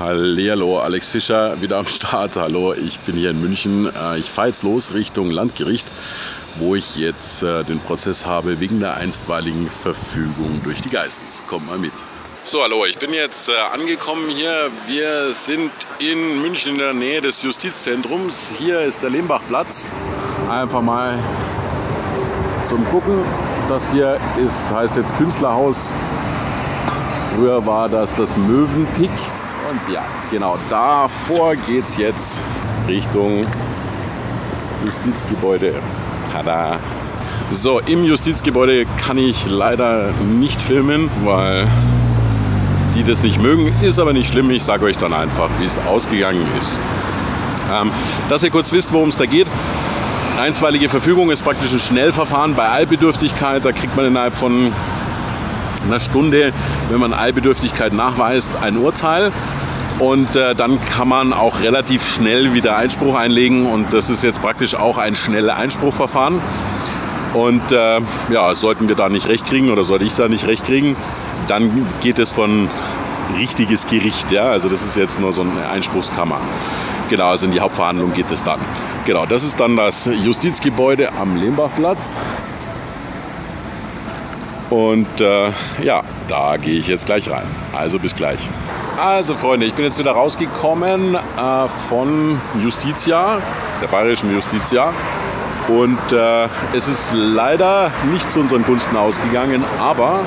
Hallihallo, Alex Fischer wieder am Start. Hallo, ich bin hier in München. Ich fahre jetzt los Richtung Landgericht, wo ich jetzt den Prozess habe wegen der einstweiligen Verfügung durch die Geistens. Kommt mal mit. So, hallo, ich bin jetzt angekommen hier. Wir sind in München in der Nähe des Justizzentrums. Hier ist der Lehmbachplatz. Einfach mal zum Gucken. Das hier heißt jetzt Künstlerhaus. Früher war das Möwenpick. Und ja, genau davor geht es jetzt Richtung Justizgebäude. Tada! So, im Justizgebäude kann ich leider nicht filmen, weil die das nicht mögen. Ist aber nicht schlimm, ich sage euch dann einfach, wie es ausgegangen ist. Dass ihr kurz wisst, worum es da geht. Einstweilige Verfügung ist praktisch ein Schnellverfahren bei Eilbedürftigkeit. Da kriegt man innerhalb von einer Stunde, wenn man Eilbedürftigkeit nachweist, ein Urteil. Und dann kann man auch relativ schnell wieder Einspruch einlegen. Und das ist jetzt praktisch auch ein schnelles Einspruchverfahren. Und ja, sollten wir da nicht recht kriegen oder sollte ich da nicht recht kriegen, dann geht es von richtiges Gericht. Ja? Also das ist jetzt nur so eine Einspruchskammer. Genau, also in die Hauptverhandlung geht es dann. Genau, das ist dann das Justizgebäude am Lehmbachplatz. Und ja, da gehe ich jetzt gleich rein. Also bis gleich. Also Freunde, ich bin jetzt wieder rausgekommen von Justitia, der bayerischen Justitia. Und es ist leider nicht zu unseren Gunsten ausgegangen, aber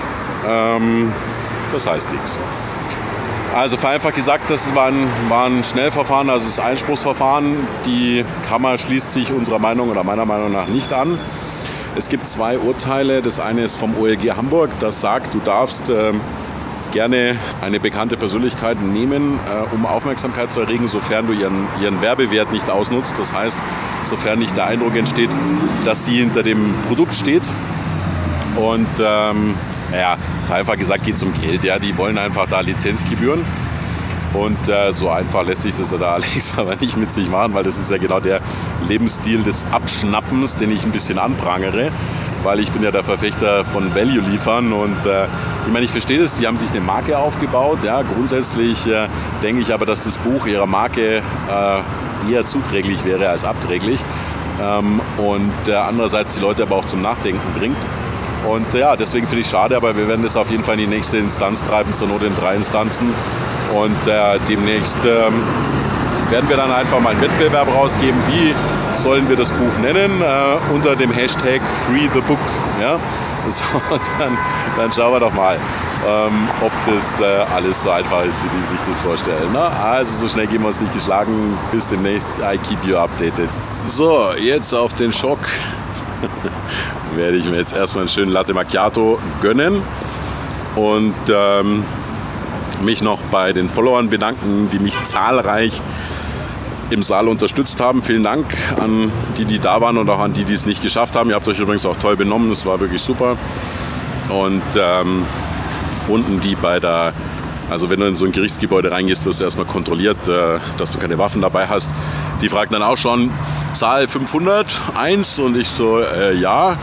das heißt nichts. Also vereinfacht gesagt, das war ein Schnellverfahren, also das Einspruchsverfahren. Die Kammer schließt sich unserer Meinung oder meiner Meinung nach nicht an. Es gibt zwei Urteile. Das eine ist vom OLG Hamburg, das sagt, du darfst gerne eine bekannte Persönlichkeit nehmen, um Aufmerksamkeit zu erregen, sofern du ihren Werbewert nicht ausnutzt. Das heißt, sofern nicht der Eindruck entsteht, dass sie hinter dem Produkt steht. Und ja, vereinfacht gesagt geht es um Geld. Ja. Die wollen einfach da Lizenzgebühren. Und so einfach lässt sich das ja da Alex aber nicht mit sich machen, weil das ist ja genau der Lebensstil des Abschnappens, den ich ein bisschen anprangere. Weil ich bin ja der Verfechter von Value liefern und ich meine, ich verstehe das, die haben sich eine Marke aufgebaut. Ja. Grundsätzlich denke ich aber, dass das Buch ihrer Marke eher zuträglich wäre als abträglich und andererseits die Leute aber auch zum Nachdenken bringt. Und ja, deswegen finde ich es schade, aber wir werden das auf jeden Fall in die nächste Instanz treiben, zur Not in 3 Instanzen. Und demnächst werden wir dann einfach mal einen Wettbewerb rausgeben, wie sollen wir das Buch nennen, unter dem Hashtag Free the Book. Ja? So, dann schauen wir doch mal, ob das alles so einfach ist, wie die sich das vorstellen. Ne? Also so schnell gehen wir uns nicht geschlagen. Bis demnächst. I keep you updated. So, jetzt auf den Schock werde ich mir jetzt erstmal einen schönen Latte Macchiato gönnen und mich noch bei den Followern bedanken, die mich zahlreich im Saal unterstützt haben. Vielen Dank an die, die da waren und auch an die, die es nicht geschafft haben. Ihr habt euch übrigens auch toll benommen, das war wirklich super. Und unten die also wenn du in so ein Gerichtsgebäude reingehst, wirst du erstmal kontrolliert, dass du keine Waffen dabei hast. Die fragten dann auch schon, Zahl 501 und ich so, ja.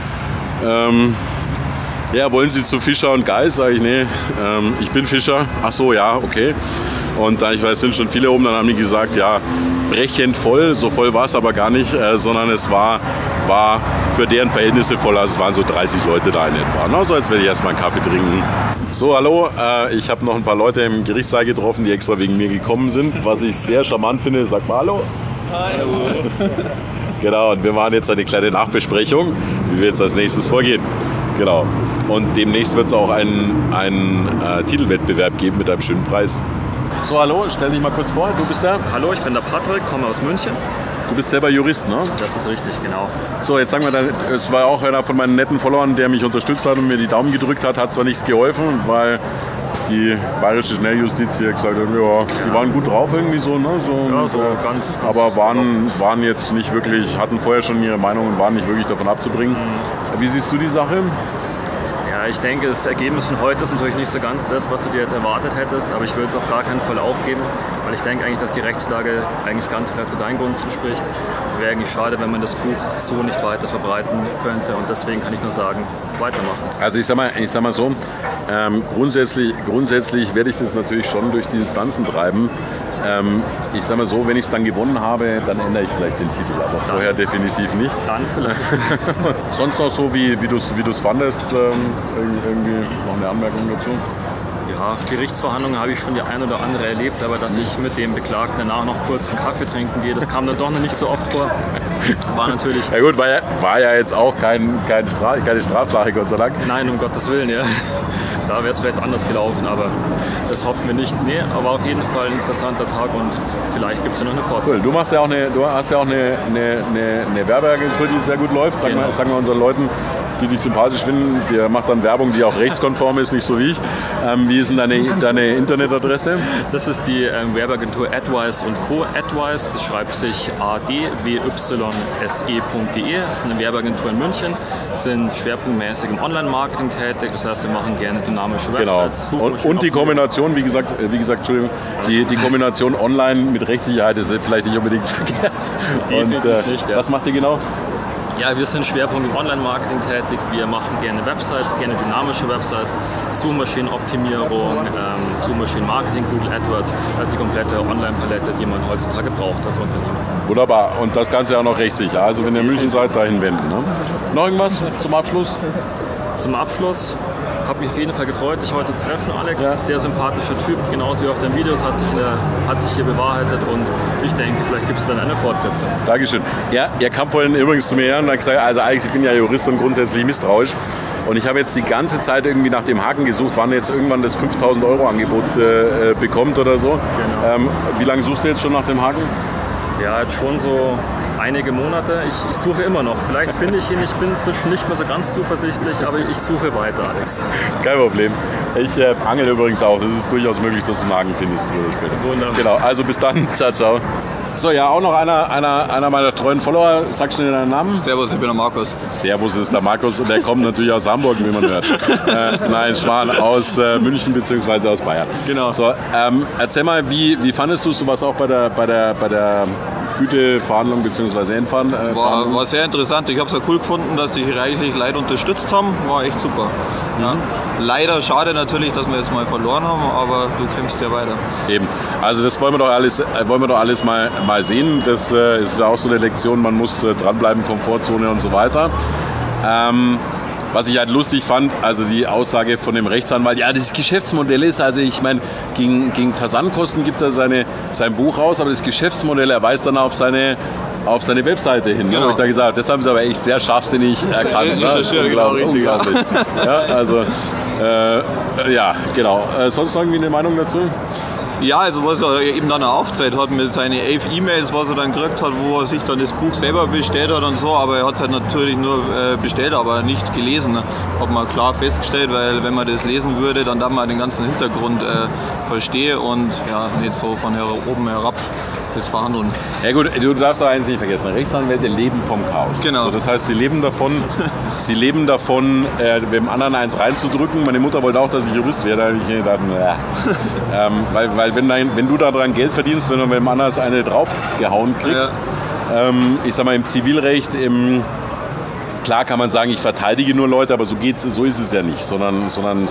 Ja, wollen Sie zu Fischer und Geis? Sage ich, nee, ich bin Fischer. Ach so, ja, okay. Und da ich weiß, es sind schon viele oben, dann haben die gesagt, ja, brechend voll. So voll war es aber gar nicht, sondern es war für deren Verhältnisse voll. Also es waren so 30 Leute da in etwa. Also jetzt werde ich erstmal einen Kaffee trinken. So, hallo, ich habe noch ein paar Leute im Gerichtssaal getroffen, die extra wegen mir gekommen sind. Was ich sehr charmant finde, sag mal hallo. Hallo. Genau, und wir machen jetzt eine kleine Nachbesprechung, wie wir jetzt als nächstes vorgehen. Genau. Und demnächst wird es auch einen Titelwettbewerb geben mit einem schönen Preis. So, hallo, stell dich mal kurz vor, du bist der? Hallo, ich bin der Patrick, komme aus München. Du bist selber Jurist, ne? Das ist richtig, genau. So, jetzt sagen wir, es war auch einer von meinen netten Followern, der mich unterstützt hat und mir die Daumen gedrückt hat zwar nichts geholfen, weil die bayerische Schnelljustiz hier gesagt hat, ja, die waren gut drauf irgendwie so, ne? Ganz aber waren jetzt nicht wirklich, hatten vorher schon ihre Meinung und waren nicht wirklich davon abzubringen. Wie siehst du die Sache? Ja, ich denke, das Ergebnis von heute ist natürlich nicht so ganz das, was du dir jetzt erwartet hättest, aber ich würde es auf gar keinen Fall aufgeben, weil ich denke eigentlich, dass die Rechtslage eigentlich ganz klar zu deinen Gunsten spricht. Es wäre eigentlich schade, wenn man das Buch so nicht weiter verbreiten könnte und deswegen kann ich nur sagen, weitermachen. Also ich sag mal so, grundsätzlich werde ich das natürlich schon durch die Instanzen treiben. Ich sag mal so, wenn ich es dann gewonnen habe, dann ändere ich vielleicht den Titel, aber vorher definitiv nicht. Dann vielleicht. Sonst noch so, wie du es fandest, irgendwie noch eine Anmerkung dazu? Ja, Gerichtsverhandlungen habe ich schon die ein oder andere erlebt, aber dass ich mit dem Beklagten danach noch kurz einen Kaffee trinken gehe, das kam dann doch noch nicht so oft vor. War natürlich... Ja gut, war ja jetzt auch keine Strafsache, Gott sei Dank. Nein, um Gottes Willen, ja. Da wäre es vielleicht anders gelaufen, aber das hoffen wir nicht. Nee, aber auf jeden Fall ein interessanter Tag und vielleicht gibt es ja noch eine Fortsetzung. Cool. Du hast ja auch eine Werbeagentur, die sehr gut läuft. Sagen wir unseren Leuten, die dich sympathisch finden, der macht dann Werbung, die auch rechtskonform ist, nicht so wie ich. Wie ist denn deine Internetadresse? Das ist die Werbeagentur Advice & Co. Advice, das schreibt sich adwyse.de. Das ist eine Werbeagentur in München, sind schwerpunktmäßig im Online-Marketing tätig, das heißt, wir machen gerne dynamische Websites. Genau. Und die Kombination, wie gesagt, Entschuldigung, die Kombination online mit Rechtssicherheit ist vielleicht nicht unbedingt verkehrt. Definitiv nicht, ja. Was macht ihr genau? Ja, wir sind Schwerpunkt im Online-Marketing tätig. Wir machen gerne Websites, gerne dynamische Websites, Suchmaschinenoptimierung, Suchmaschinenmarketing, Google AdWords. Das ist die komplette Online-Palette, die man heutzutage braucht als Unternehmen. Wunderbar. Und das Ganze auch noch rechtssicher. Also wenn ihr in München seid, Zeichen wenden. Ne? Noch irgendwas zum Abschluss? Zum Abschluss habe mich auf jeden Fall gefreut, dich heute zu treffen, Alex. Ja. Sehr sympathischer Typ, genauso wie auf den Videos, hat sich hier bewahrheitet und ich denke, vielleicht gibt es dann eine Fortsetzung. Dankeschön. Ja, er kam vorhin übrigens zu mir und hat gesagt, also Alex, ich bin ja Jurist und grundsätzlich misstrauisch und ich habe jetzt die ganze Zeit irgendwie nach dem Haken gesucht, wann jetzt irgendwann das 5.000 € Angebot bekommt oder so. Genau. Wie lange suchst du jetzt schon nach dem Haken? Ja, jetzt schon so einige Monate. Ich suche immer noch. Vielleicht finde ich ihn. Ich bin inzwischen nicht mehr so ganz zuversichtlich, aber ich suche weiter, Alex. Kein Problem. Ich angel übrigens auch. Das ist durchaus möglich, dass du einen Haken findest. Wunderbar. Genau. Also bis dann. Ciao, ciao. So, ja, auch noch einer meiner treuen Follower. Sag schnell deinen Namen. Servus, ich bin der Markus. Servus ist der Markus und der kommt natürlich aus Hamburg, wie man hört. Nein, Schwan aus München bzw. aus Bayern. Genau. So, erzähl mal, wie fandest du es? Du warst auch bei der Güteverhandlung bzw. Endverhandlung. War sehr interessant. Ich habe es ja cool gefunden, dass sich reichlich Leute unterstützt haben. War echt super. Ja. Leider schade natürlich, dass wir jetzt mal verloren haben, aber du kämpfst ja weiter. Eben. Also das wollen wir doch alles mal sehen. Das ist auch so eine Lektion, man muss dranbleiben, Komfortzone und so weiter. Was ich halt lustig fand, also die Aussage von dem Rechtsanwalt, ja, das Geschäftsmodell ist, also ich meine, gegen Versandkosten gibt er sein Buch raus, aber das Geschäftsmodell, er weist dann auf seine Webseite hin. Genau. Wo ich da gesagt habe, das haben sie aber echt sehr scharfsinnig erkannt. Unglaublich. Ja, also, ja, genau. Sonst noch irgendwie eine Meinung dazu? Ja, also was er eben dann aufgezeigt hat mit seinen 11 E-Mails, was er dann gekriegt hat, wo er sich dann das Buch selber bestellt hat und so, aber er hat es halt natürlich nur bestellt, aber nicht gelesen. Hat man klar festgestellt, weil wenn man das lesen würde, dann darf man den ganzen Hintergrund verstehen und ja, nicht so von oben herab das Verhandeln. Ja gut, du darfst auch eins nicht vergessen, Rechtsanwälte leben vom Chaos. Genau. So, das heißt, sie leben davon, dem anderen eins reinzudrücken. Meine Mutter wollte auch, dass ich Jurist werde. Da habe ich gedacht, weil wenn du daran Geld verdienst, wenn du mit dem anderen eine draufgehauen kriegst, ich sag mal im Zivilrecht, klar kann man sagen, ich verteidige nur Leute, aber so ist es ja nicht, sondern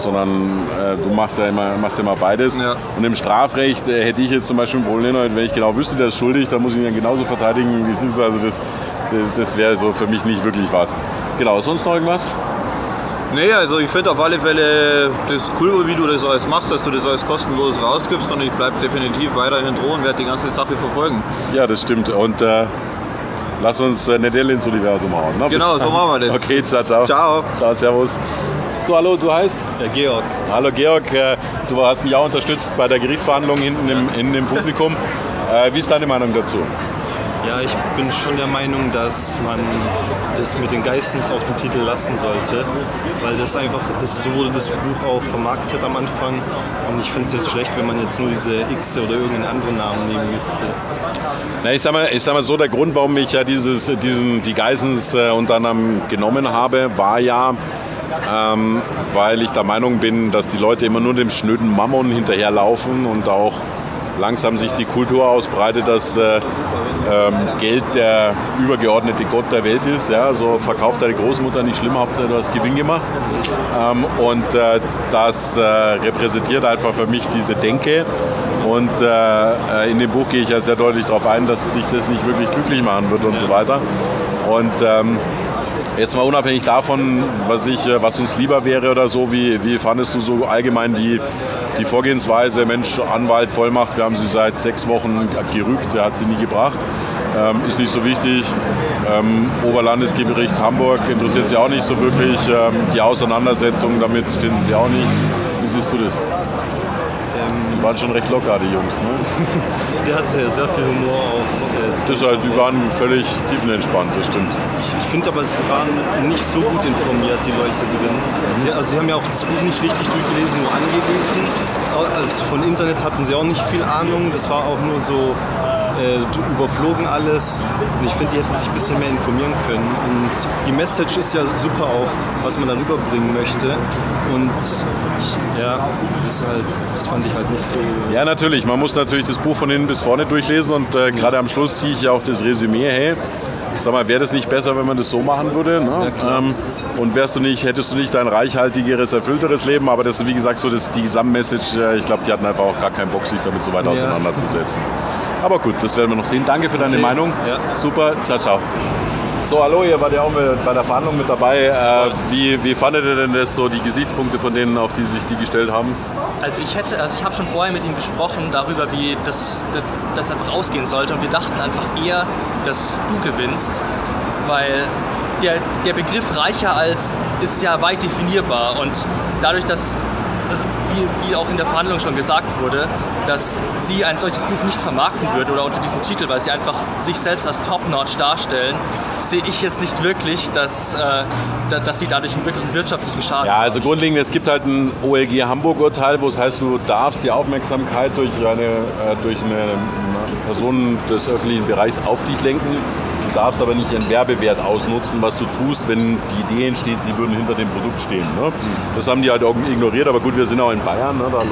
du machst ja immer beides. Ja. Und im Strafrecht hätte ich jetzt zum Beispiel ein Problem, wenn ich genau wüsste, der ist schuldig, dann muss ich ihn ja genauso verteidigen, wie es ist. Also das wäre so für mich nicht wirklich was. Genau, sonst noch irgendwas? Nee, also ich finde auf alle Fälle das cool, wie du das alles machst, dass du das alles kostenlos rausgibst und ich bleibe definitiv weiterhin dran und werde die ganze Sache verfolgen. Ja, das stimmt. Und lass uns Nedell ins Universum hauen. Ne? Genau, so machen wir das. Okay, ciao, ciao. Ciao. Ciao, servus. So, hallo, du heißt? Georg. Hallo Georg, du hast mich auch unterstützt bei der Gerichtsverhandlung hinten im Publikum. Wie ist deine Meinung dazu? Ja, ich bin schon der Meinung, dass man das mit den Geistens auf dem Titel lassen sollte, weil so wurde das Buch auch vermarktet am Anfang und ich finde es jetzt schlecht, wenn man jetzt nur diese X oder irgendeinen anderen Namen nehmen müsste. Na, ich sag mal so, der Grund, warum ich ja die Geissens unter anderem genommen habe, war ja, weil ich der Meinung bin, dass die Leute immer nur dem schnöden Mammon hinterherlaufen und auch langsam sich die Kultur ausbreitet, dass Geld der übergeordnete Gott der Welt ist. Ja? So verkauft deine Großmutter nicht schlimm, Hauptsache du hast Gewinn gemacht. Das repräsentiert einfach für mich diese Denke. Und in dem Buch gehe ich ja sehr deutlich darauf ein, dass dich das nicht wirklich glücklich machen wird und so weiter. Und jetzt mal unabhängig davon, was uns lieber wäre oder so, wie fandest du so allgemein die Vorgehensweise? Mensch, Anwalt, Vollmacht, wir haben sie seit 6 Wochen gerügt, der hat sie nie gebracht. Ist nicht so wichtig. Oberlandesgericht Hamburg interessiert sie auch nicht so wirklich. Die Auseinandersetzung damit finden sie auch nicht. Wie siehst du das? Die waren schon recht locker, die Jungs, ne? Der hatte sehr viel Humor auch. Die waren völlig tiefenentspannt, das stimmt. Ich finde aber, sie waren nicht so gut informiert, die Leute drin. Sie haben ja auch das Buch nicht richtig durchgelesen, nur angelesen. Also von Internet hatten sie auch nicht viel Ahnung. Das war auch nur so, überflogen alles. Und ich finde, die hätten sich ein bisschen mehr informieren können. Und die Message ist ja super auch, was man da rüberbringen möchte. Und das fand ich halt nicht so. Ja, natürlich. Man muss natürlich das Buch von hinten bis vorne durchlesen. Und gerade am Schluss ziehe ich ja auch das Resümee. Hey, sag mal, wäre das nicht besser, wenn man das so machen würde? Ne? Ja, und hättest du nicht ein reichhaltigeres, erfüllteres Leben? Aber das ist, wie gesagt, so die Gesamtmessage. Ich glaube, die hatten einfach auch gar keinen Bock, sich damit so weit auseinanderzusetzen. Aber gut, das werden wir noch sehen. Danke für deine Meinung. Ja. Super, ciao, ciao. So, hallo, ihr wart ja auch bei der Verhandlung mit dabei. Wie fandet ihr denn das so, die Gesichtspunkte von denen, auf die sich die gestellt haben? Also ich habe schon vorher mit ihm gesprochen darüber, wie das einfach ausgehen sollte, und wir dachten einfach eher, dass du gewinnst, weil der Begriff reicher als ist ja weit definierbar, und dadurch, dass wie auch in der Verhandlung schon gesagt wurde, dass sie ein solches Buch nicht vermarkten wird oder unter diesem Titel, weil sie einfach sich selbst als Top-Notch darstellen, sehe ich jetzt nicht wirklich, dass sie dadurch wirklich einen wirtschaftlichen Schaden haben. Ja, also grundlegend, es gibt halt ein OLG Hamburg-Urteil, wo es heißt, du darfst die Aufmerksamkeit durch eine Person des öffentlichen Bereichs auf dich lenken. Du darfst aber nicht ihren Werbewert ausnutzen, was du tust, wenn die Idee entsteht, sie würden hinter dem Produkt stehen. Ne? Das haben die halt ignoriert, aber gut, wir sind auch in Bayern, ne? Da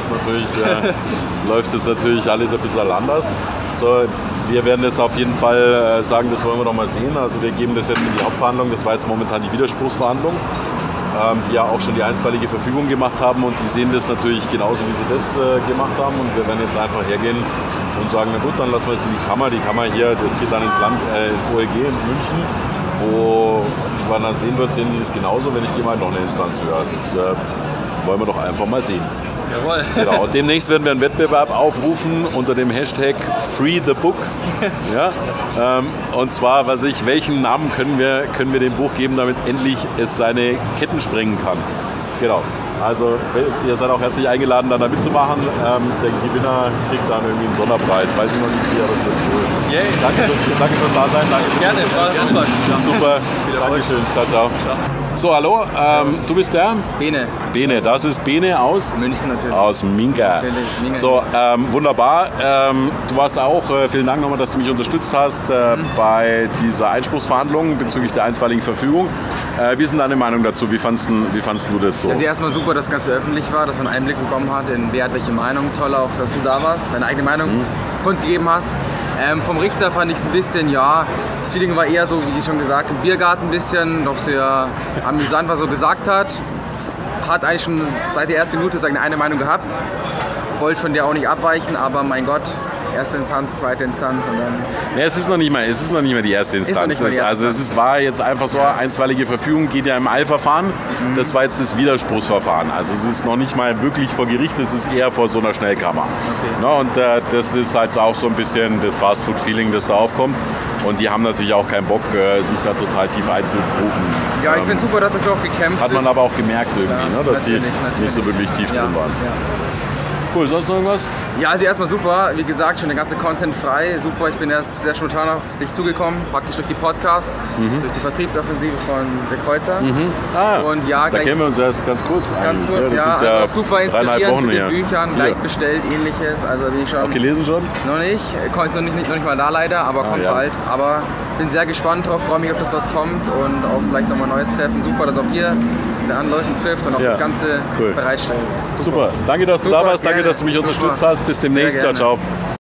läuft das natürlich alles ein bisschen anders. So, wir werden das auf jeden Fall sagen, das wollen wir doch mal sehen. Also wir geben das jetzt in die Hauptverhandlung, das war jetzt momentan die Widerspruchsverhandlung, die ja auch schon die einstweilige Verfügung gemacht haben, und die sehen das natürlich genauso, wie sie das gemacht haben, und wir werden jetzt einfach hergehen und sagen, na gut, dann lassen wir es in die Kammer. Die Kammer hier, das geht dann ins OLG in München, wo man dann sehen wird, sehen die das genauso, wenn ich gehe mal noch eine Instanz höre. Das wollen wir doch einfach mal sehen. Jawohl. Genau. Und demnächst werden wir einen Wettbewerb aufrufen unter dem Hashtag #FreeTheBook. Ja? Und zwar, welchen Namen können wir dem Buch geben, damit endlich es seine Ketten sprengen kann. Genau. Also ihr seid auch herzlich eingeladen, dann da mitzumachen. Der Gewinner kriegt dann irgendwie einen Sonderpreis. Weiß ich noch nicht wie, aber das wird cool. Yay. Danke fürs Dasein. Danke. Gerne, war super. Super. Dankeschön. Ciao, ciao. So, hallo, du bist der? Bene, das ist Bene aus? München natürlich. Aus Minga. Natürlich, Minga. So, wunderbar. Du warst auch, vielen Dank nochmal, dass du mich unterstützt hast bei dieser Einspruchsverhandlung bezüglich der einstweiligen Verfügung. Wie ist denn deine Meinung dazu? Wie fandst du das so? Also erstmal super, dass das Ganze öffentlich war, dass man einen Einblick bekommen hat in wer hat welche Meinung. Toll auch, dass du da warst, deine eigene Meinung kundgegeben hast. Vom Richter fand ich es ein bisschen, das Feeling war eher so, wie schon gesagt, im Biergarten ein bisschen, doch sehr amüsant, was er so gesagt hat. Hat eigentlich schon seit der ersten Minute seine eine Meinung gehabt, wollte von der auch nicht abweichen, aber mein Gott, erste Instanz, zweite Instanz und dann... Ja, es ist noch nicht mal die erste Instanz. War jetzt einfach so, einstweilige Verfügung geht ja im Eilverfahren. Das war jetzt das Widerspruchsverfahren. Also es ist noch nicht mal wirklich vor Gericht, es ist eher vor so einer Schnellkammer. Okay. Na, und das ist halt auch so ein bisschen das Fast-Food-Feeling, das da aufkommt. Und die haben natürlich auch keinen Bock, sich da total tief einzurufen. Ja, ich finde es super, dass dafür auch gekämpft wird. Hat man aber auch gemerkt irgendwie, dass die nicht so wirklich tief drin waren. Ja. Cool, sonst noch irgendwas? Ja, also erstmal super. Wie gesagt, schon der ganze Content frei. Super, ich bin erst sehr spontan auf dich zugekommen, praktisch durch die Podcasts, durch die Vertriebsoffensive von der Kräuter. Und ja, da kennen wir uns erst ganz kurz. Ganz kurz, das ja. ist Also auch super inspirierend Wochen mit den her. Büchern, gleich bestellt, ähnliches. Also bin ich schon. Auch gelesen schon? Noch nicht, noch nicht mal da leider, aber kommt bald. Aber bin sehr gespannt drauf, freue mich auf das, was kommt und auf vielleicht nochmal ein neues Treffen. Super, dass auch ihr mit anderen Leuten trifft und auch das Ganze bereitstellt. Super. Danke, dass du da warst. Danke, dass du mich unterstützt hast. Bis demnächst. Ciao, ciao.